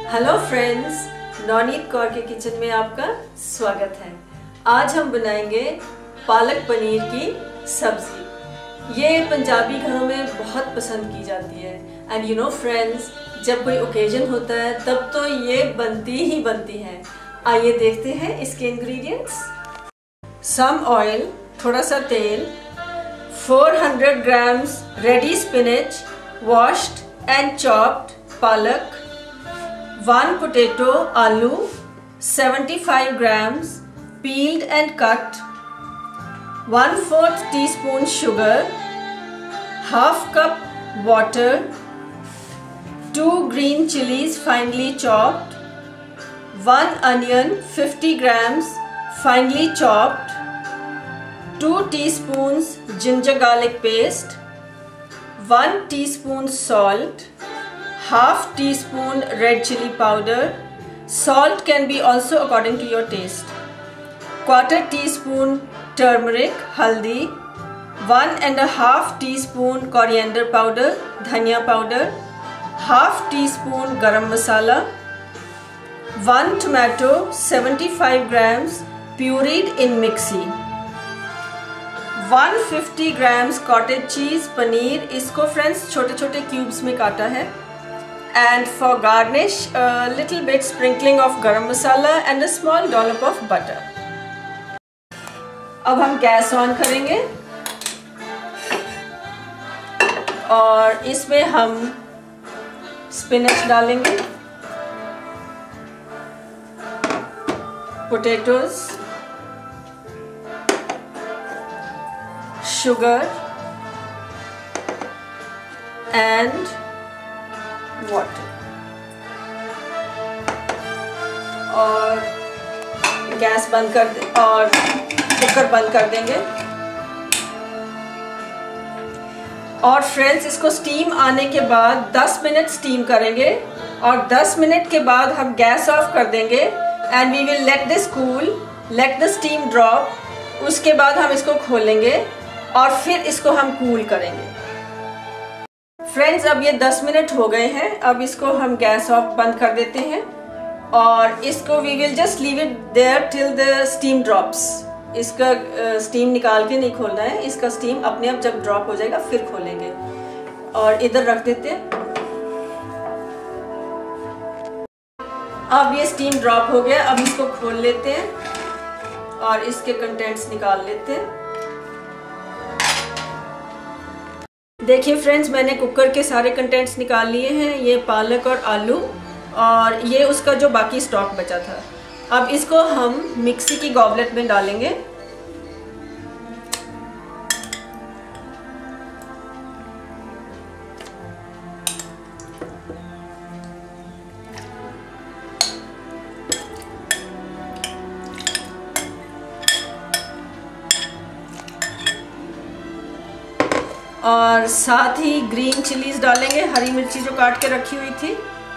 Hello friends, Navneet Kaur के kitchen में आपका स्वागत है। आज हम बनाएंगे पालक पनीर की सब्जी। ये पंजाबी घरों में बहुत पसंद की जाती है। एंड यू नो फ्रेंड्स, जब कोई ओकेजन होता है तब तो ये बनती ही बनती है। आइए देखते हैं इसके इंग्रेडिएंट्स। सम ऑयल, थोड़ा सा तेल, 400 grams ready spinach, washed and chopped palak, 1 potato aloo, 75 grams peeled and cut, 1/4 teaspoon sugar, half cup water, 2 green chilies finely chopped, 1 onion 50 grams finely chopped, 2 teaspoons ginger garlic paste, 1 teaspoon salt, half teaspoon red chili powder. Salt can be also according to your taste. 1/4 teaspoon turmeric haldi, 1.5 teaspoon coriander powder dhania powder, half teaspoon garam masala, 1 tomato 75 grams pureed in mixie, 150 grams cottage cheese paneer, इसको friends छोटे छोटे cubes में काटा है। And for garnish, a little bit sprinkling of garam masala and a small dollop of butter. अब हम gas on करेंगे और इसमें हम स्पिनच डालेंगे, पोटैटोज, शुगर एंड वाटर, और गैस बंद कर दे और कुकर बंद कर देंगे। और फ्रेंड्स, इसको स्टीम आने के बाद 10 मिनट स्टीम करेंगे और 10 मिनट के बाद हम गैस ऑफ कर देंगे and we will let this cool, let the steam drop. उसके बाद हम इसको खोलेंगे और फिर इसको हम कूल करेंगे। फ्रेंड्स, अब ये 10 मिनट हो गए हैं। अब इसको हम गैस ऑफ बंद कर देते हैं और इसको we will just leave it there till the steam drops. इसका स्टीम निकाल के नहीं खोलना है, इसका स्टीम अपने आप जब ड्रॉप हो जाएगा फिर खोलेंगे। और इधर रख देते हैं। अब ये स्टीम ड्रॉप हो गया। अब इसको खोल लेते हैं और इसके कंटेंट्स निकाल लेते हैं। देखिए फ्रेंड्स, मैंने कुकर के सारे कंटेंट्स निकाल लिए हैं। ये पालक और आलू और ये उसका जो बाकी स्टॉक बचा था। अब इसको हम मिक्सी की गॉबलेट में डालेंगे। और साथ ही ग्रीन चिलीज डालेंगे, हरी मिर्ची जो काट के रखी हुई थी,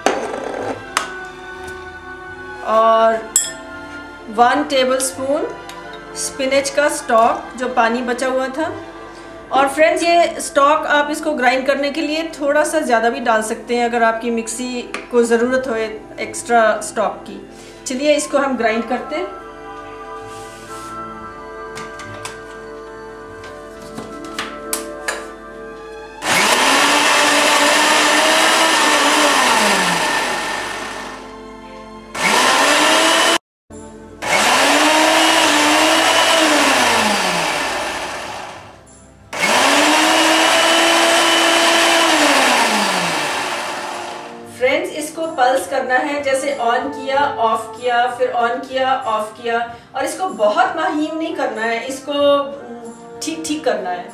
और 1 टेबलस्पून स्पिनच का स्टॉक जो पानी बचा हुआ था। और फ्रेंड्स, ये स्टॉक आप इसको ग्राइंड करने के लिए थोड़ा सा ज़्यादा भी डाल सकते हैं अगर आपकी मिक्सी को ज़रूरत हो एक्स्ट्रा स्टॉक की। चलिए इसको हम ग्राइंड करते हैं। फ्रेंड्स, इसको पल्स करना है, जैसे ऑन किया ऑफ किया फिर ऑन किया ऑफ किया, और इसको बहुत महीन नहीं करना है, इसको ठीक ठीक करना है।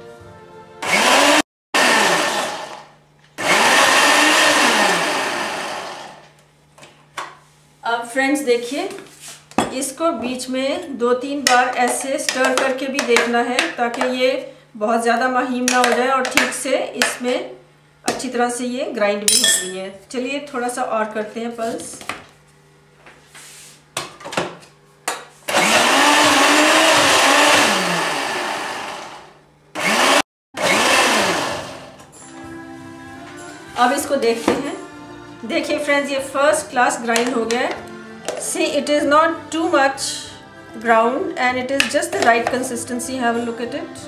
अब फ्रेंड्स देखिए, इसको बीच में 2-3 बार ऐसे स्टर करके भी देखना है ताकि ये बहुत ज़्यादा महीन ना हो जाए और ठीक से इसमें अच्छी तरह से ये ग्राइंड भी हो गई है। चलिए थोड़ा सा और करते हैं पल्स। अब इसको देखते हैं। देखिए फ्रेंड्स, ये फर्स्ट क्लास ग्राइंड हो गया है। See it is not too much ground and it is just the right consistency. Have a look at it.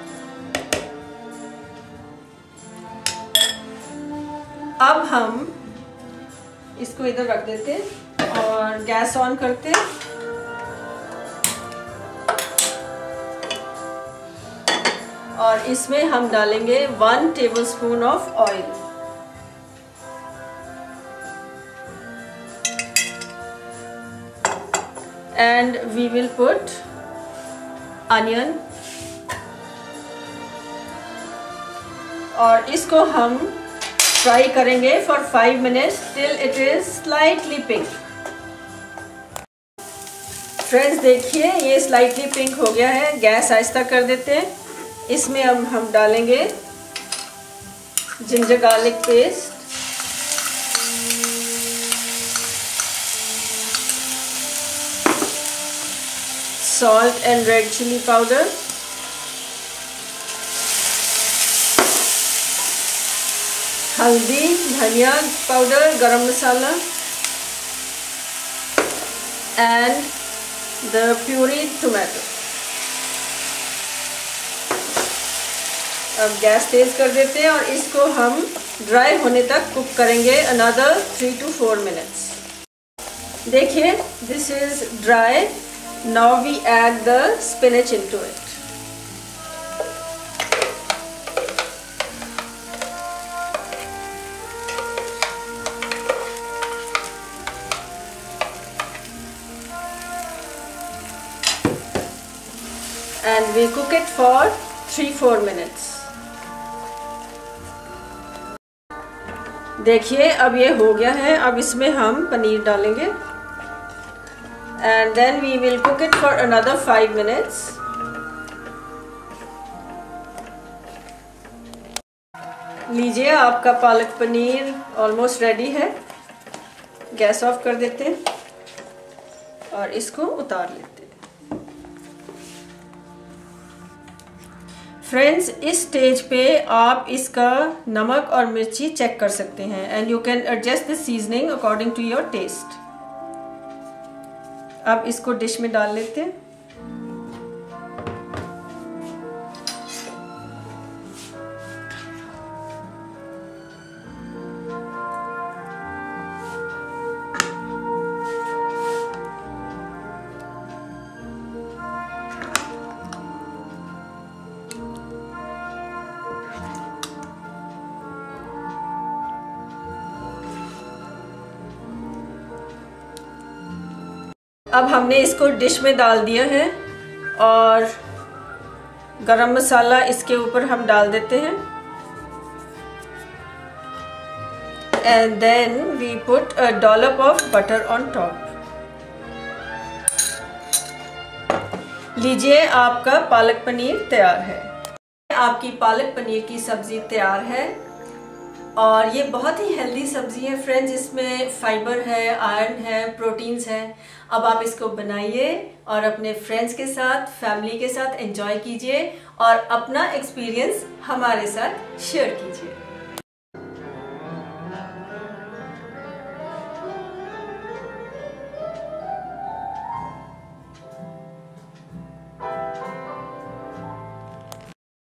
अब हम इसको इधर रख देते हैं और गैस ऑन करते हैं। और इसमें हम डालेंगे 1 tablespoon of oil. And we will put onion और इसको हम फ्राई करेंगे for 5 minutes till it is slightly pink. Friends देखिए, ये स्लाइटली पिंक हो गया है। गैस आहिस्ता कर देते हैं। इसमें अब हम डालेंगे ginger garlic paste, salt and red chili powder, हल्दी, धनिया powder, garam masala and the pureed tomato। अब गैस तेज कर देते हैं और इसको हम ड्राई होने तक कुक करेंगे another 3 to 4 minutes। देखिए, this is dry। Now we add the spinach into it। And we cook it for 3-4 minutes। देखिए, अब ये हो गया है। अब इसमें हम पनीर डालेंगे and then we will cook it for another 5 minutes। लीजिए, आपका पालक पनीर ऑलमोस्ट रेडी है। गैस ऑफ कर देते हैं और इसको उतार लेते हैं। फ्रेंड्स, इस स्टेज पे आप इसका नमक और मिर्ची चेक कर सकते हैं and you can adjust the seasoning according to your taste. अब इसको डिश में डाल लेते हैं। अब हमने इसको डिश में डाल दिया है और गरम मसाला इसके ऊपर हम डाल देते हैं and then we put a dollop of butter on top. लीजिए, आपका पालक पनीर तैयार है। आपकी पालक पनीर की सब्जी तैयार है और ये बहुत ही हेल्दी सब्जी है फ्रेंड्स। इसमें फाइबर है, आयरन है, प्रोटीन्स है। अब आप इसको बनाइए और अपने फ्रेंड्स के साथ, फैमिली के साथ एंजॉय कीजिए और अपना एक्सपीरियंस हमारे साथ शेयर कीजिए।